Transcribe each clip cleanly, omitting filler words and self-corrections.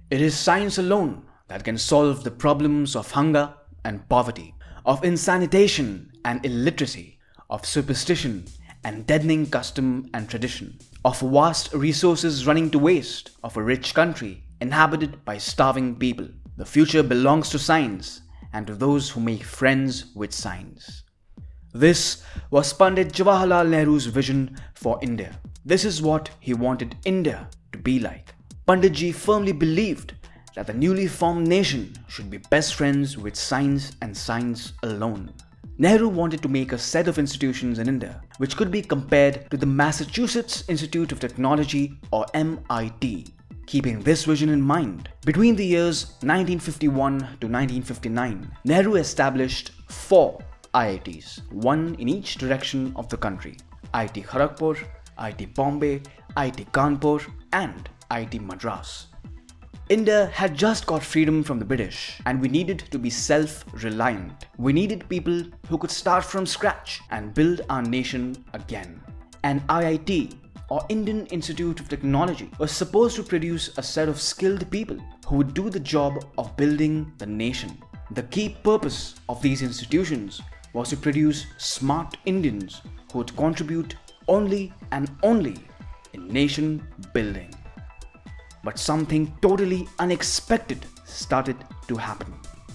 It is science alone that can solve the problems of hunger and poverty, of insanitation and illiteracy, of superstition and deadening custom and tradition, of vast resources running to waste, of a rich country inhabited by starving people. The future belongs to science and to those who make friends with science. This was Pandit Jawaharlal Nehru's vision for India. This is what he wanted India to be like. Panditji firmly believed that the newly formed nation should be best friends with science and science alone. Nehru wanted to make a set of institutions in India which could be compared to the Massachusetts Institute of Technology or MIT. Keeping this vision in mind, between the years 1951 to 1959, Nehru established 4 IITs, one in each direction of the country: IIT Kharagpur, IIT Bombay, IIT Kanpur and IIT Madras. India had just got freedom from the British and we needed to be self-reliant. We needed people who could start from scratch and build our nation again. An IIT or Indian Institute of Technology was supposed to produce a set of skilled people who would do the job of building the nation. The key purpose of these institutions was to produce smart Indians who would contribute only and only in nation building. But something totally unexpected started to happen.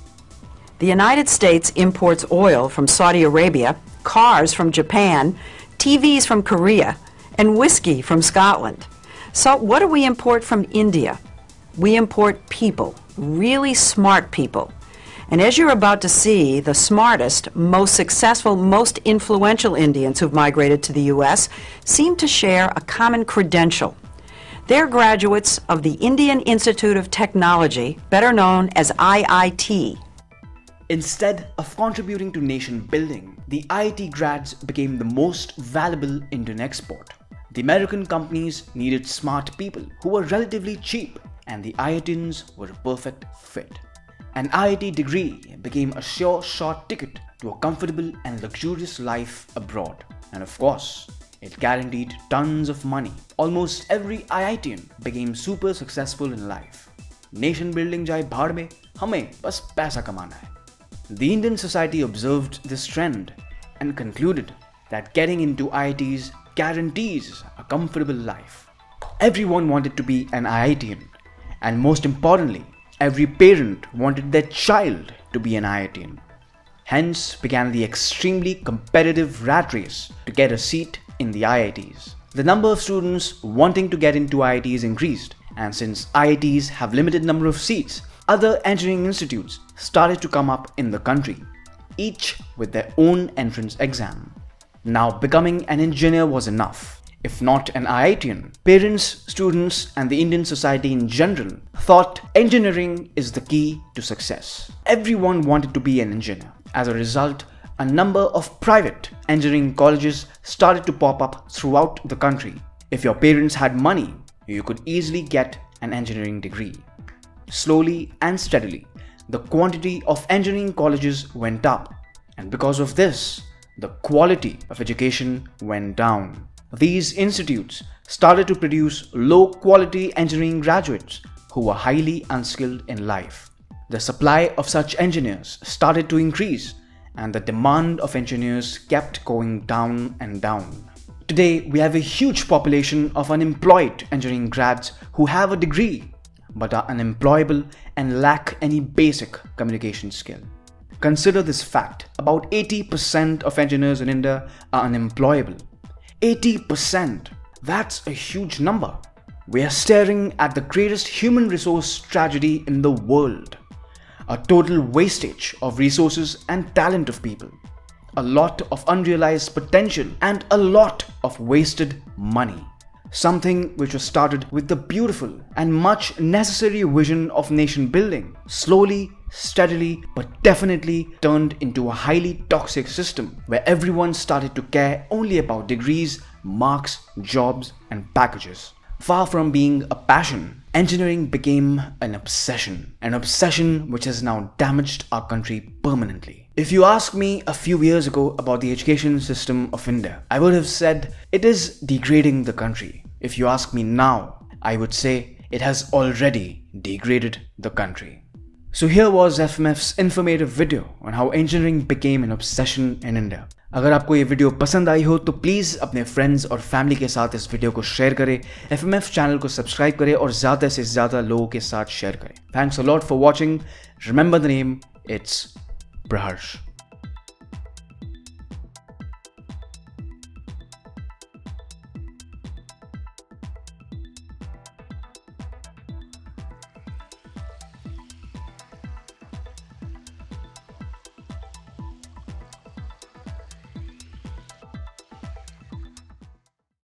The United States imports oil from Saudi Arabia, cars from Japan, TVs from Korea, and whiskey from Scotland. So what do we import from India? We import people, really smart people. And as you're about to see, the smartest, most successful, most influential Indians who've migrated to the U.S. seem to share a common credential. They're graduates of the Indian Institute of Technology, better known as IIT. Instead of contributing to nation building, the IIT grads became the most valuable Indian export. The American companies needed smart people who were relatively cheap, and the IITians were a perfect fit. An IIT degree became a sure shot ticket to a comfortable and luxurious life abroad. And of course, it guaranteed tons of money. Almost every IITian became super successful in life. Nation building jai bhaad mein, hame bas paisa kamana hai. The Indian society observed this trend and concluded that getting into IITs guarantees a comfortable life. Everyone wanted to be an IITian, and most importantly, every parent wanted their child to be an IITian. Hence began the extremely competitive rat race to get a seat in the IITs. The number of students wanting to get into IITs increased, and since IITs have limited number of seats, other engineering institutes started to come up in the country, each with their own entrance exam. Now becoming an engineer was enough. If not an IITian, parents, students and the Indian society in general thought engineering is the key to success. Everyone wanted to be an engineer. As a result, a number of private engineering colleges started to pop up throughout the country. If your parents had money, you could easily get an engineering degree. Slowly and steadily, the quantity of engineering colleges went up, and because of this, the quality of education went down. These institutes started to produce low-quality engineering graduates who were highly unskilled in life. The supply of such engineers started to increase, and the demand of engineers kept going down and down. Today, we have a huge population of unemployed engineering grads who have a degree but are unemployable and lack any basic communication skill. Consider this fact: about 80% of engineers in India are unemployable. 80%! That's a huge number. We are staring at the greatest human resource tragedy in the world. A total wastage of resources and talent of people. A lot of unrealized potential and a lot of wasted money. Something which was started with the beautiful and much necessary vision of nation building, slowly, steadily, but definitely turned into a highly toxic system where everyone started to care only about degrees, marks, jobs and packages. Far from being a passion, engineering became an obsession which has now damaged our country permanently. If you asked me a few years ago about the education system of India, I would have said it is degrading the country. If you ask me now, I would say it has already degraded the country. So here was FMF's informative video on how engineering became an obsession in India. अगर आपको ये video पसंद आई हो तो please अपने friends और family के साथ इस वीडियो को शेयर करें, FMF चैनल को सब्सक्राइब करें और ज़्यादा से ज़्यादा लोगों के साथ शेयर करें. Thanks a lot for watching. Remember the name, it's Praharsh.